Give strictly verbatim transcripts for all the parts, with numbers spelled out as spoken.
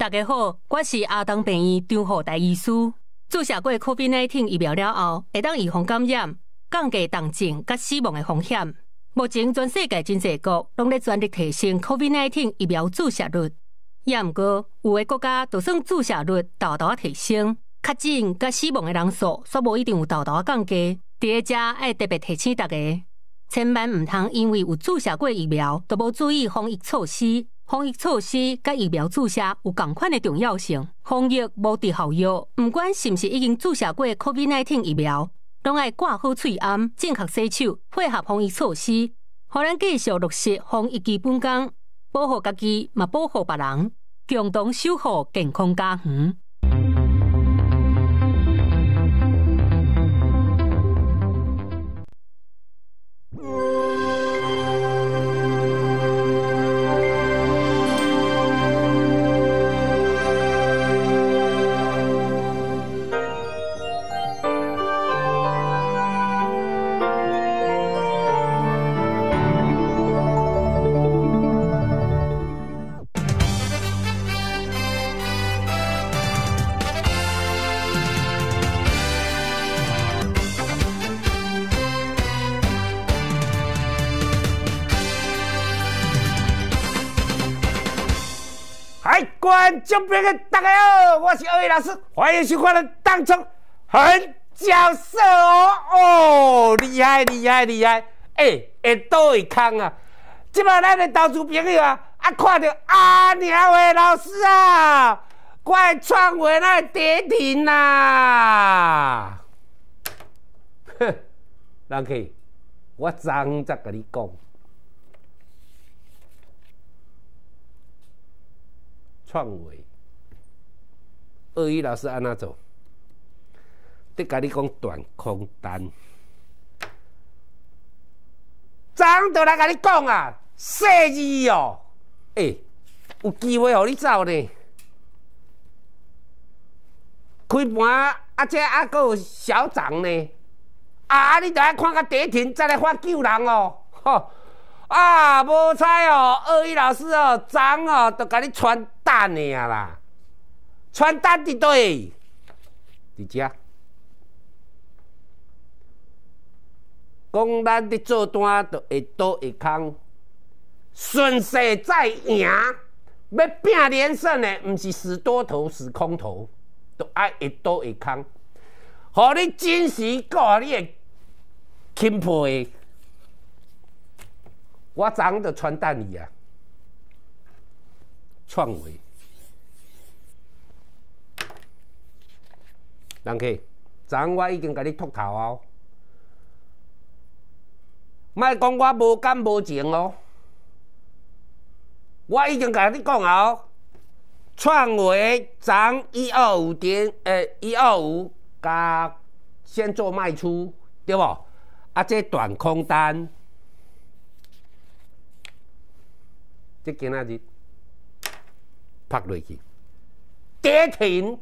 大家好，我是阿东病院张浩大医师。注射过 COVID 十九 疫苗了后，会当预防感染，降低重症甲死亡的风险。目前全世界真侪国拢咧全力提升 COVID 十九 疫苗注射率，也毋过有诶国家就算注射率大大提升，确诊甲死亡的人数却无一定有大大降低。伫咧遮爱特别提醒大家，千万毋通因为有注射过疫苗，就无注意防疫措施。防疫措施甲疫苗注射有同款的重要性，防疫无敌效药。毋管是毋是已经注射过 COVID 十九 疫苗，拢爱挂好喙罨，正确洗手，配合防疫措施，互咱继续落实防疫基本功，保护家己，嘛保护别人，共同守护健康家园。 观众朋友大家好，我是二位老师，欢迎收看的当中很角色哦哦，厉害厉害厉害！哎、欸，会倒会空啊！即摆咱的投资朋友啊，啊看到阿鸟的老师啊，我的创维那跌停啦！哼，人客，我昨才甲你讲。创维，鳄鱼老师安怎做？得甲你讲短空单，昨就来甲你讲啊，细字哦，哎、欸，有机会互你走呢。开盘啊，这啊还有小涨呢，啊，你著爱看甲跌停再来发救人哦，吼。啊，无彩哦，鳄鱼老师哦，昨哦，都甲你传单的啊啦，传单伫倒？伫遮。讲咱伫做单，就会倒会空，顺势再赢。要拼连胜的，毋是死多头、死空头，都爱会倒会空，互你真实告你的钦佩。我昨就传单你啊，创维，人客，昨我已经甲你秃头哦，莫讲我无感无情哦，我已经甲你讲哦，创维昨一二五点，诶，一二五加先做卖出，对不？啊，这短空单。这今仔日拍落去，跌停，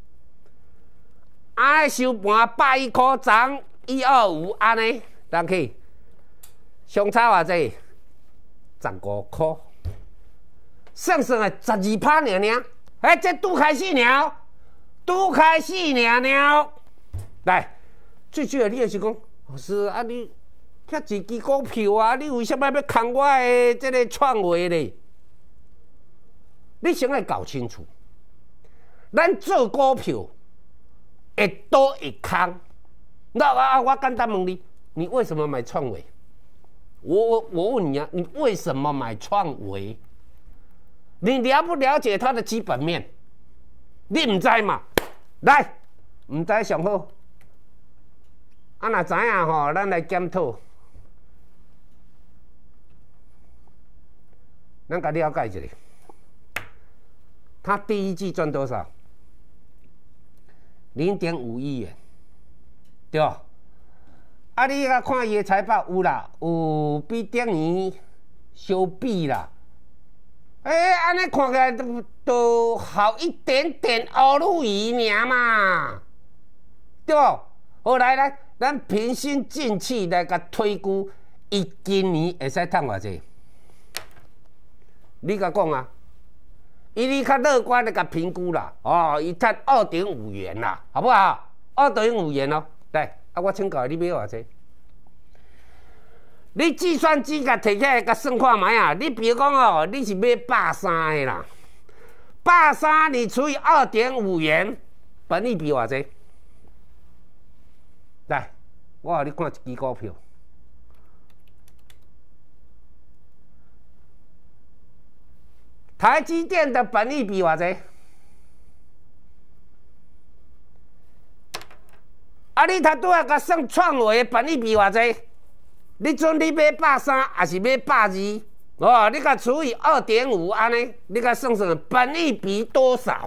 安尼收盘百一块，涨一二五，安尼，人去，相差偌济？十五块，算算啊，十二趴尔尔，哎，这拄开始尔，拄开始尔尔。来，最主要你就是讲，老师啊你。遐一支股票啊，你为什么要空我的这个创维咧？你先来搞清楚，咱做股票会倒会空。那啊，我简单问你，你为什么买创维？我我我问你啊，你为什么买创维？你了不了解它的基本面？你唔知嘛？来，唔知上好。啊，若知影吼，咱来检讨。咱甲了解一下，他第一季赚多少？零点五亿元，对吧？啊，你甲看伊的财报有啦，有比顶年相比啦。哎、欸，安尼看起来都都好一点点欧陆鱼尔嘛，对不？好，来来，咱平心静气来甲推估，伊今年会使赚偌济？你甲讲啊， 伊你较乐观的甲评估啦，哦，伊赚二点五元啦，好不好？二点五元哦，来，啊，我请教你买偌济？你计算机甲摕起来甲算看卖啊！你比如讲哦，你是买百三的啦，百三你除以二点五元，本益比偌济？来，我互你看一支股票。台积电的本益比偌济？啊，你头拄仔甲算创维的本益比偌济？你准你买百三还是买百二？哦，你甲除以二点五安尼，你甲算算本益比多少？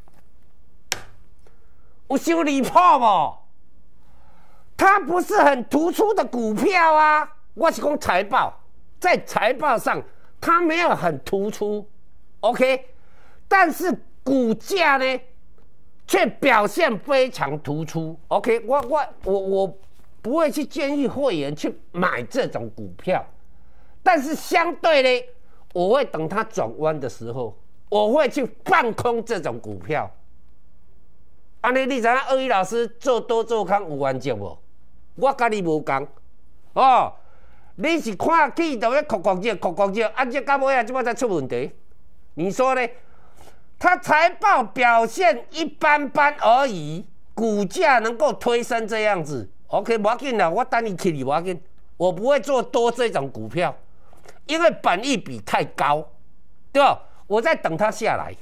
有伤离谱无？它不是很突出的股票啊！我是讲财报，在财报上它没有很突出。OK， 但是股价呢，却表现非常突出。OK， 我我我我不会去建议会员去买这种股票，但是相对呢，我会等它转弯的时候，我会去放空这种股票。安尼，你知影二一老师做多做空有原则无？我甲你无共哦，你是看起就要哭哭叫哭哭叫，啊，这到尾啊，这摆才出问题。你说呢？它财报表现一般般而已，股价能够推升这样子 ，OK， 不要紧啦，我等你起你不要紧，我不会做多这种股票，因为本益比太高，对吧？我在等它下来。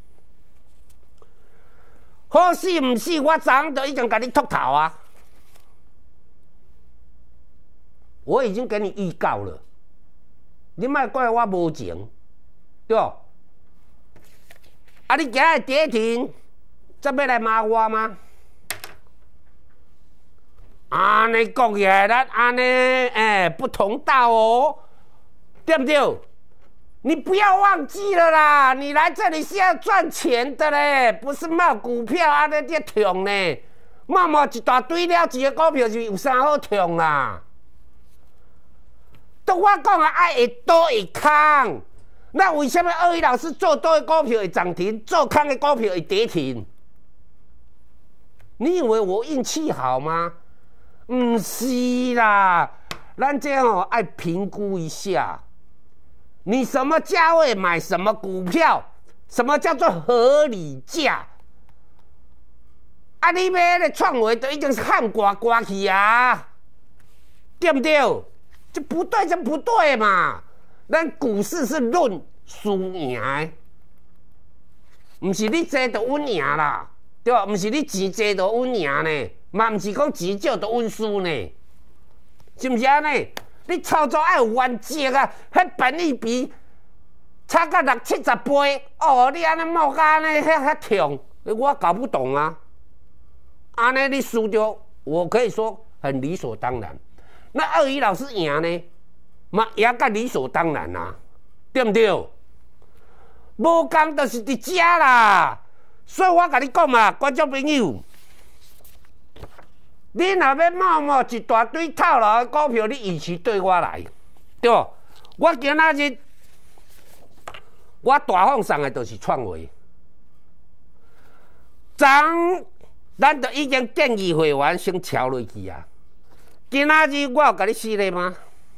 好是唔是？我昨昏就已经给你秃头啊，我已经给你预告了，你莫怪我无情，对吧？啊！你今日跌停，再要来骂我吗？安尼讲起来，咱安尼哎不同道哦，对不对？你不要忘记了啦，你来这里是要赚钱的嘞，不是冒股票安尼在冲呢。冒冒一大堆了，一个股票就有啥好冲啦？都我讲啊，爱会多会空。那为什么二一老师做多的股票会涨停，做空的股票会跌停？你以为我运气好吗？不是啦，咱这样哦，爱评估一下，你什么价位买什么股票，什么叫做合理价？啊，你买的创维都已经是汗刮刮去啊，对不对？这不对，这不对嘛。咱股市是论输赢的，唔是你坐就稳赢啦，对吧？唔是你钱坐就稳赢呢，嘛唔是讲钱少就稳输呢，是唔是安尼？你操作要有原则啊！迄本益比差到六七十倍，哦，你安尼冒甲安尼遐遐痛，我搞不懂啊！安尼你输掉，我可以说很理所当然。那二一老师赢呢？嘛也甲理所当然啦、啊，对不对？无讲就是伫遮啦，所以我甲你讲嘛，观众朋友，你若要冒冒一大堆套牢的股票，你与其对我来，对不？我今仔日我大放送的就是创维，昨咱就已经建议会员先敲落去啊。今仔日我有甲你示例吗？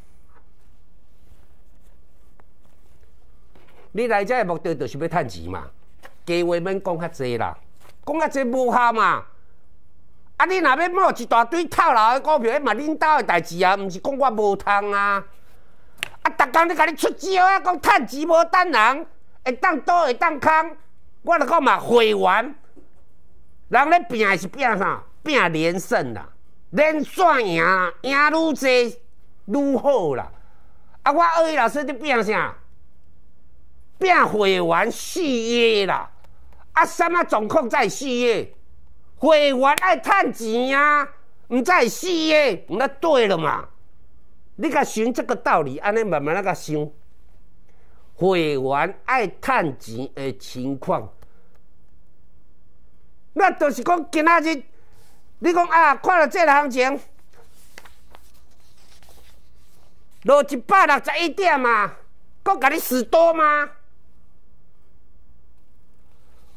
你来这的目的就是要赚钱嘛，加话免讲较济啦，讲较济无效嘛。啊，你若要冒一大堆套牢的股票，迄嘛恁兜的代志啊，毋是讲我无通啊。啊，逐工咧甲你出招啊，讲赚钱无等人，会当倒会当空。我著讲嘛，会员人咧拼的是拼啥？拼连胜啦，连续赢，赢愈济愈好啦。啊，我二一老师咧拼啥？变会员续约啦，啊，什么状况再续约？会员爱赚钱啊，唔再续约，那对了嘛？你甲循这个道理，安尼慢慢那个想，会员爱赚钱的情况，那就是讲今仔日，你讲啊，看到这个行情，落一百六十一点嘛，搁甲你死多吗？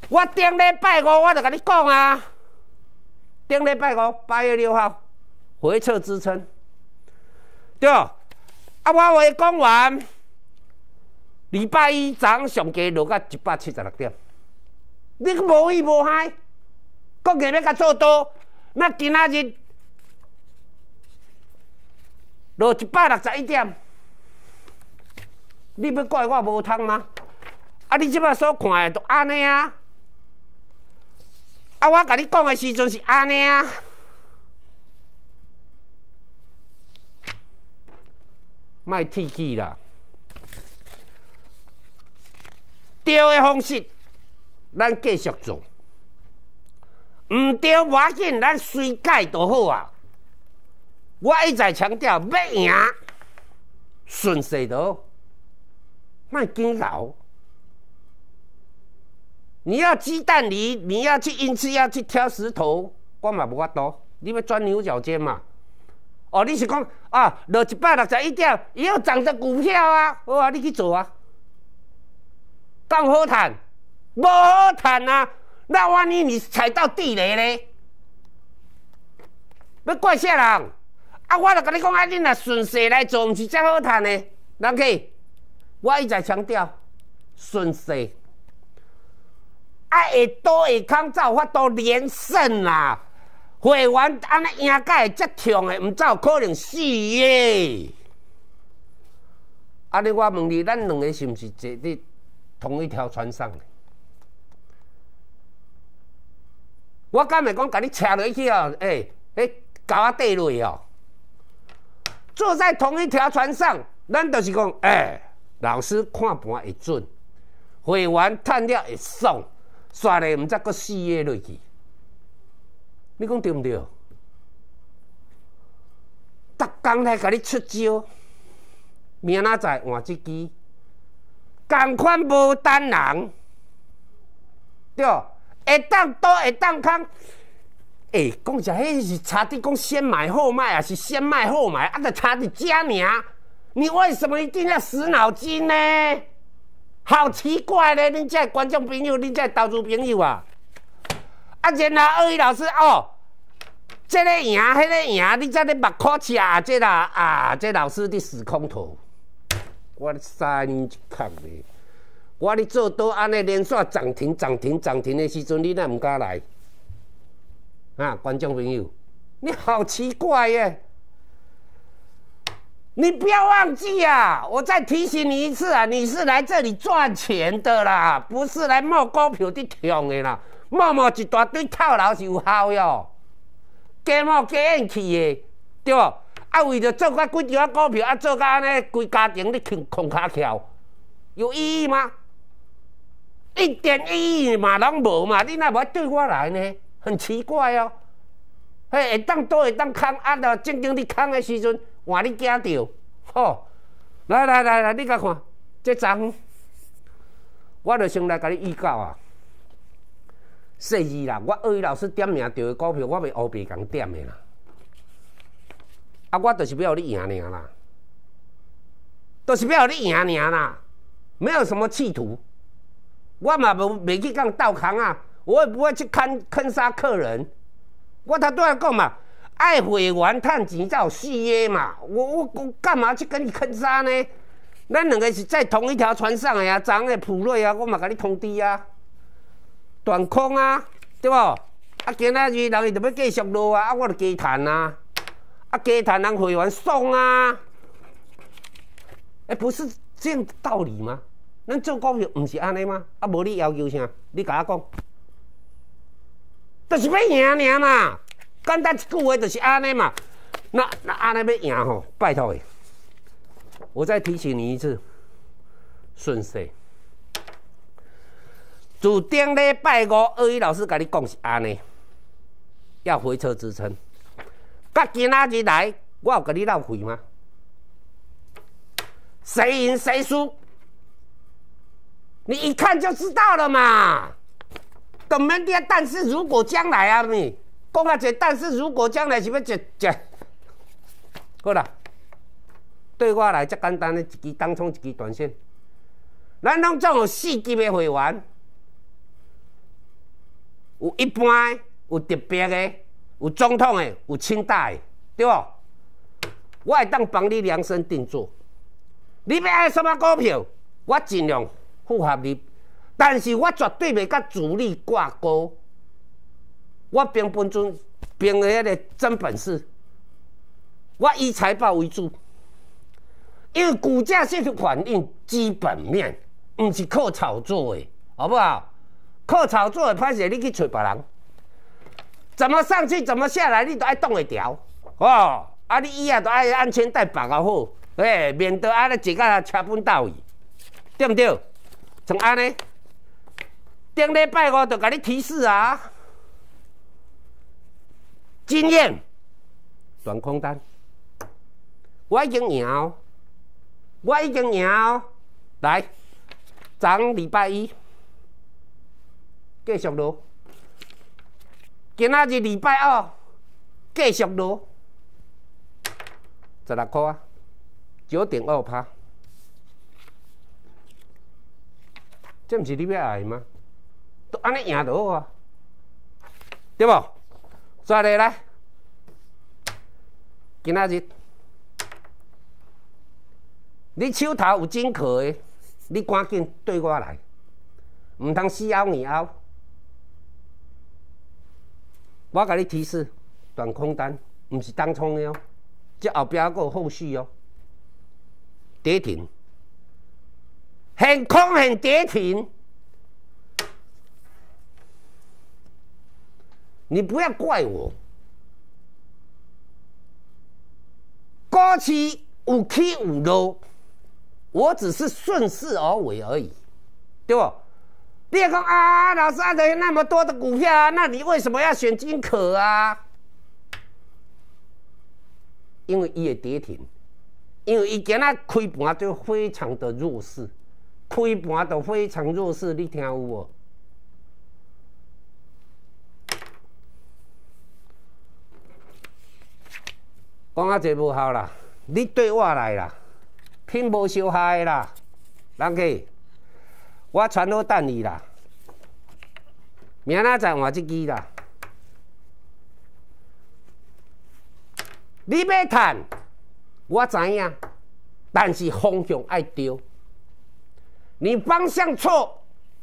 我顶礼拜五我就甲你讲啊，顶礼拜五八月六号回撤支撑，对。啊，我话讲完，礼拜一早上上加落到一百七十六点，你无意无害，国硬要甲做多，那今仔日落一百六十一点，你要怪我无通吗？啊，你即摆所看的都安尼啊！啊，我甲你讲的时阵是安尼啊！莫铁气啦，对的方式，咱继续做；唔对，无要紧，咱随改就好啊。我一再强调，要赢顺势就好，莫紧咬。你要鸡蛋里，你要去因此要去挑石头，我嘛无法度。你要钻牛角尖嘛？哦，你是讲啊，落一百六十一点，也有涨的股票啊，好啊，你去做啊。敢好赚？无好赚啊！那万一你踩到地雷呢？要怪啥人？啊，我就跟你讲啊，你若顺势来做，毋是才好赚呢。人客，我一再强调，顺势。啊，会多会空才有法度连胜啦！会员安尼赢甲会遮痛的，毋才有可能死耶！啊，你我问你，咱两个是毋是坐伫同一条船上？我敢会讲甲你车落去哦？诶、欸，迄狗仔底落哦，坐在同一条船上，咱就是讲，诶、欸，老师看盘会准，会员趁了会爽。煞咧，毋则搁四个落去，你讲对毋对？逐工来甲你出招，明仔载换一支，共款无等人，对，会当多会当空。诶、欸，讲实，迄是差伫讲先买后卖，还是先卖后买？啊，就差伫遮尔。你为什么一定要死脑筋呢？好奇怪咧！恁这观众朋友，恁这投资朋友啊，啊，然后二位老师哦，这个赢，迄、那个赢，你才咧目壳赤啊！这啦啊，这老师你死空头，我三年一壳咧，我咧做多安尼连续涨停、涨停、涨停的时阵，你哪唔敢来？啊，观众朋友，你好奇怪耶！你不要忘记啊！我再提醒你一次啊，你是来这里赚钱的啦，不是来摸股票的痛的啦。摸摸一大堆套牢是有效哟，加摸加运气的，对不？啊，为着做甲几张股票，啊做甲安尼，规家庭你空空卡翘，有意义吗？一点意义嘛拢无嘛！你那无对我来呢？很奇怪哦。嘿，会当多会当空，啊，到正经你空的时阵。换你惊到，吼！来来来来，你甲看，这张，我就先来甲你预告啊。细字啦，我二位老师点名到的股票，我袂乌白共点的啦。啊，我就是要你赢尔啦，就是要你赢尔啦，没有什么企图。我嘛无袂去讲倒空啊，我也不会去坑坑杀客人。我头拄仔讲嘛。爱会员趁钱才有事业嘛，我我我干嘛去跟你坑杀呢？咱两个是在同一条船上的呀，昨的普瑞啊，我嘛甲你通知啊，断空啊，对不？啊，今仔日人伊就要继续落啊，啊，我就加赚啊，啊，加赚人会员爽啊，哎、欸，不是这样道理吗？咱做股票唔是安尼吗？啊，无你要求啥？你甲我讲，就是要赢尔嘛。简单一句话就是安尼嘛，那那安尼要赢吼，拜托诶！我再提醒你一次，顺势。自顶礼拜五，二一老师甲你讲是安尼，要回撤支撑。甲今仔日来，我有甲你闹亏吗？谁赢谁输，你一看就知道了嘛。等门店，但是如果将来啊，你。讲啊这，但是如果将来是要一一，好啦，对我来，遮简单的一支当冲，一支短线，咱拢总有四级的会员， 有一般的，有特别的，有总统的，有清代的，对不？我会当帮你量身定做。你要爱什么股票，我尽量符合你，但是我绝对袂甲主力挂钩。我凭本尊，凭迄个真本事，我以财报为主，因为股价是反映基本面，唔是靠炒作的，好不好？靠炒作的歹势，你去找别人，怎么上去怎么下来，你都爱动会调，哦。啊，你以后都爱安全带绑好好，哎，免得安尼坐到车本倒去，对不对？像安尼，顶礼拜我就甲你提示啊，经验，短空单，我已经赢哦，我已经赢哦，来，昨礼拜一继续落，今仔日礼拜二继续落。十六块啊，九点二趴，这不是你要爱吗？都安尼赢就好啊，对不？再来来，今仔日你手头有真壳的，你赶紧对我来，唔通死拗硬拗。我甲你提示，短空单，唔是当冲的哦。这后边还有后续哦，跌停，很空很跌停，你不要怪我，股市有起有落，我只是顺势而为而已，对不？你也讲啊，老师啊，有那么多的股票啊，那你为什么要选金可啊？因为伊会跌停，因为伊今仔开盘就非常的弱势，开盘就非常弱势，你听有无？讲啊这无效啦，你对我来啦，拼无相害啦，人客，我传好等你啦，明仔载换一支啦。你要赚，我知影，但是方向爱对。你方向错，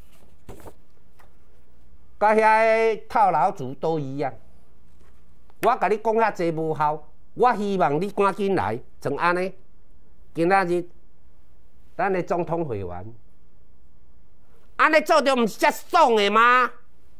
甲遐套牢族都一样。我甲你讲遐济无效，我希望你赶紧来，像安尼。今仔日，咱的总统会员，安尼做着毋是遮爽的吗？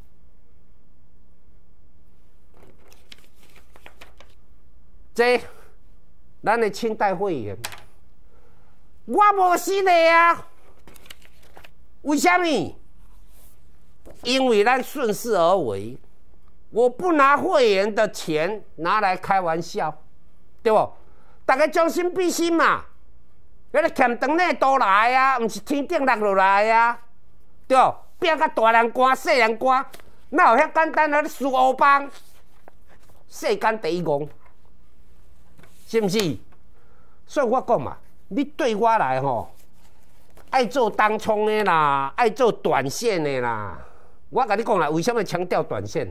这，咱的清代会员，我无失礼啊。为什么？因为咱顺势而为，我不拿会员的钱拿来开玩笑，对不？大家将心比心嘛。迄个欠长内都来啊，毋是天顶落落来啊，对不？拼甲大人官、细人官，哪有遐简单啊？你输乌帮，世间第一公。是不是？所以我讲嘛，你对我来吼，爱做当冲的啦，爱做短线的啦。我甲你讲啦，为什么强调短线？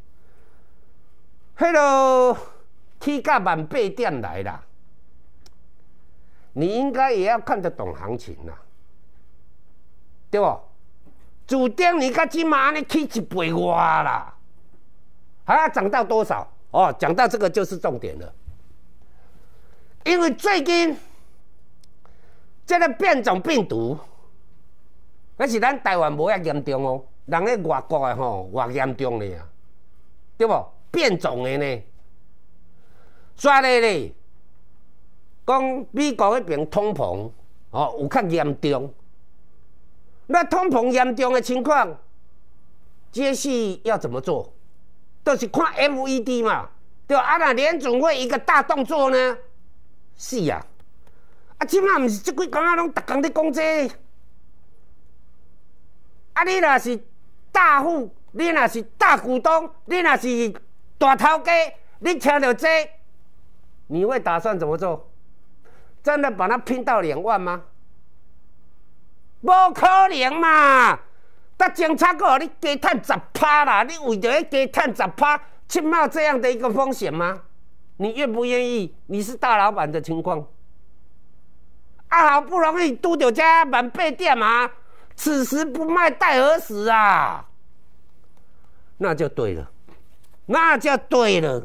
迄落起价万八点来啦，你应该也要看得懂行情啦，对不？主顶你甲今嘛安尼起一倍外啦，还要涨到多少？哦，讲到这个就是重点了。因为最近这个变种病毒，那是咱台湾无遐严重哦，人咧外国的吼偌严重咧啊，对不？变种的呢，所以咧，讲美国迄边通膨哦有较严重，那通膨严重的情况，接续要怎么做？就是看 F E D 嘛，对吧？啊，那联准会一个大动作呢？是啊，啊，即马毋是即几工仔拢逐工咧讲这個，啊，你若是大户，你若是大股东，你若是大头家，你听到这，你会打算怎么做？真的把它拼到两万吗？不可能嘛！ 那警察告你加赚十趴啦，你为着要加赚十趴，去冒这样的一个风险吗？你愿不愿意？你是大老板的情况，啊，好不容易拄到这满八点啊，此时不卖待何时啊？那就对了，那就对了。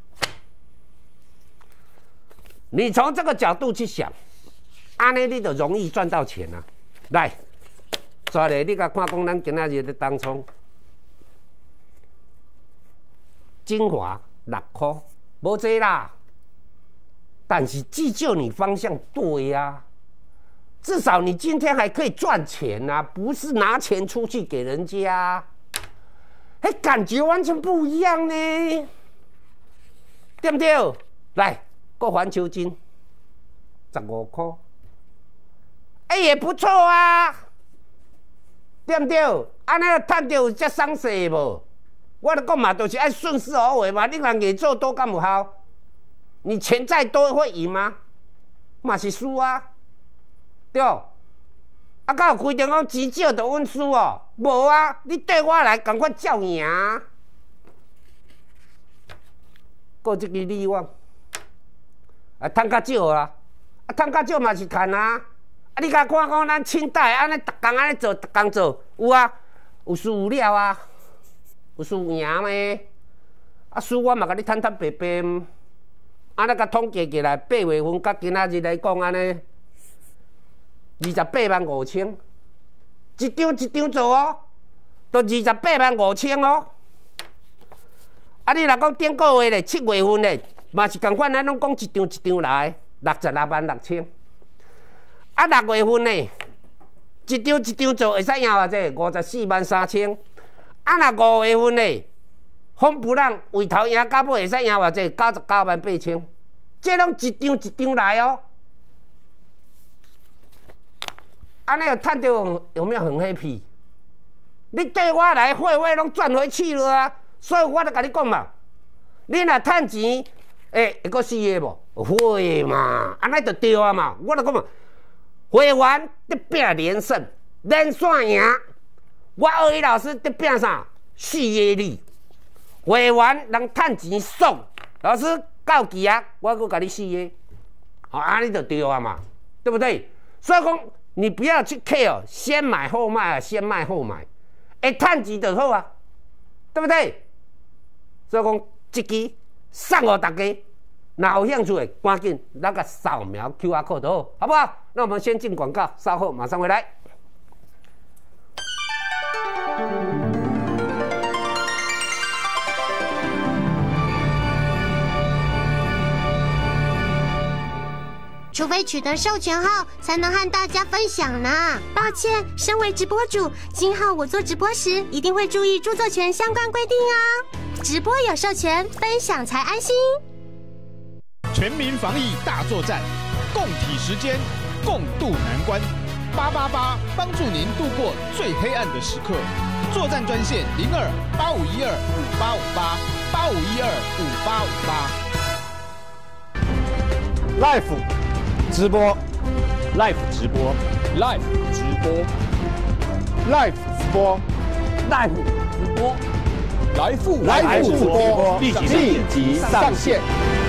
你从这个角度去想，安尼你就容易赚到钱啊！来，抓来你甲看讲，咱今仔日的当冲，精华六块，无济啦。但是至少你方向对呀、啊，至少你今天还可以赚钱啊，不是拿钱出去给人家，哎，感觉完全不一样呢，对不对？来，个环球金，十五块，哎，也不错啊，对不对？安尼赚到有遮爽势无？我咧讲嘛，就是爱顺势而为嘛。你人业做多敢有效？你钱再多会赢吗？嘛是输啊，对。啊，敢有规定讲钱少就稳输哦？无啊，你对我来赶快照赢。过一支利旺，啊，赚较少啦，啊，赚较少嘛是赚啊。啊，你甲看讲咱清代安尼，逐工安尼做，逐工做，有啊，有输有了啊，有输有赢咩？啊，输我嘛甲你坦坦白白。安尼甲统计起来，八月份甲今仔日来讲，安尼二十八万五千，一张一张做哦，都二十八万五千哦。啊，你若讲顶个月咧，七月份咧，嘛是共款，咱拢讲一张一张来，六十六万六千。啊，六月份咧，一张一张做会使赢偌济？五十四万三千。啊，若五月份咧，风不让为头赢到尾会使赢偌济？九十九万八千。这拢一张一张来哦。安尼有赚到有没有很 happy？ 你对我来会费拢赚回去了啊！所以我就甲你讲嘛，你若赚钱，诶、欸，会阁死个无？会嘛，安尼就对啊嘛。我就讲嘛，会员得拼连胜，连线赢。我二一老师得拼啥？事业力。会员人赚钱爽，老师到期啊，我阁甲你事业，好安尼就对啊嘛，对不对？所以讲。你不要去 care， 先买后卖啊，先卖后买，会赚钱就好啊，对不对？所以讲，这支送给大家，若有兴趣的，赶紧那个扫描 Q R code 就好，好不好？那我们先进广告，稍后马上回来。 除非取得授权后，才能和大家分享呢。抱歉，身为直播主，今后我做直播时一定会注意著作权相关规定哦。直播有授权，分享才安心。 全民防疫大作战，共体时间，共度难关。八八八帮助您度过最黑暗的时刻。作战专线零二八五一二五八五八八五一二五八五八。Life。直播 ，live 直播 ，live 直播 ，live 直播 ，live 直播， 来复来复直播，立即立即上线。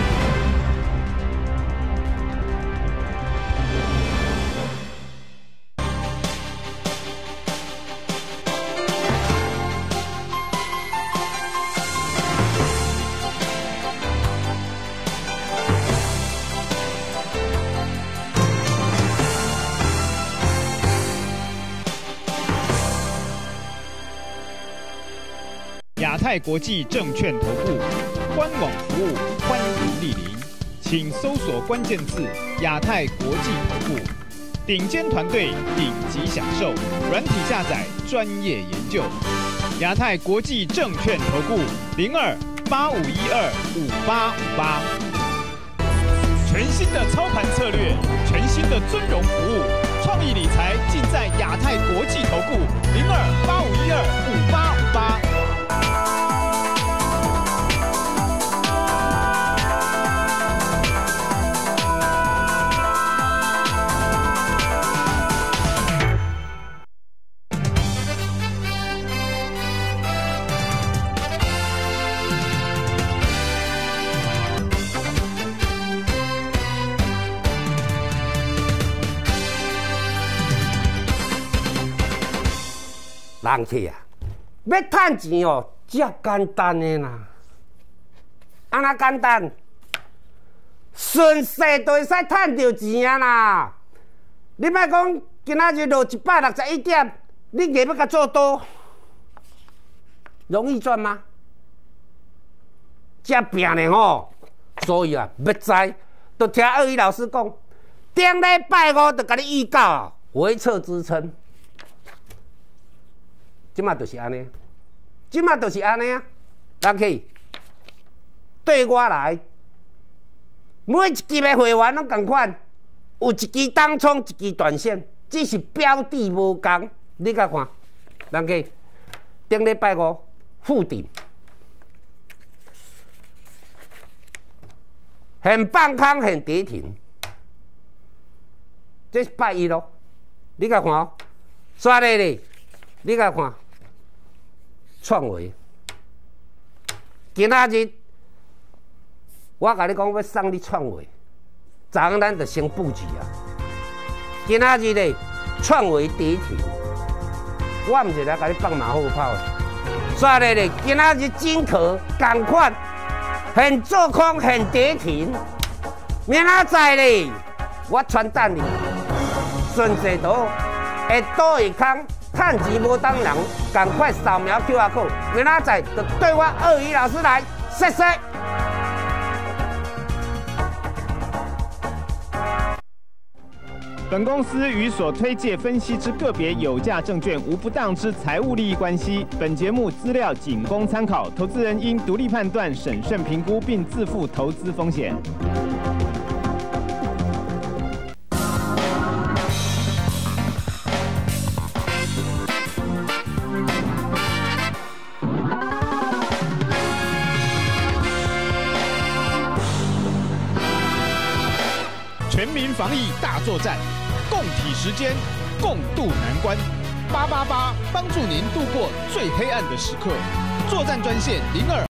亚太国际证券投顾官网服务欢迎莅临，请搜索关键字“亚太国际投顾”，顶尖团队，顶级享受，软体下载，专业研究。亚太国际证券投顾零二八五一二五八五八。全新的操盘策略，全新的尊荣服务，创意理财尽在亚太国际投顾零二八五一二五八五八。 人客啊，要趁钱哦，遮简单的啦。安那简单，顺势就会使趁到钱啊啦。你莫讲今仔日落一百六十一点，你硬要甲做多，容易赚吗？遮拼的吼，所以啊，要知，就听二一老师讲，顶礼拜五就甲你预告回撤支撑。即马就是安尼，即马就是安尼啊，人客对我来，每一期的会员拢同款，有一支当冲，一支短线，只是标的无同。你甲看，人客顶礼拜五附顶，现放空，现跌停，这是拜一咯。你甲看哦，刷咧咧，你甲看。创维，今仔日我甲你讲要送你创维，昨昏咱就先布局啊。今仔日咧，创维跌停，我毋是来甲你放马后炮的。所以咧，今仔日金科同款，现做空，现跌停。明仔载咧，我传等你，顺势倒会倒一空。趁钱无当人，赶快扫描 Q R code， 明仔载就对我二一老师来，谢谢。 本公司与所推介分析之个别有价证券无不当之财务利益关系。本节目资料仅供参考，投资人应独立判断、审慎评估，并自负投资风险。全民防疫大作战，共体时艰，共度难关。八八八帮助您度过最黑暗的时刻。作战专线零二。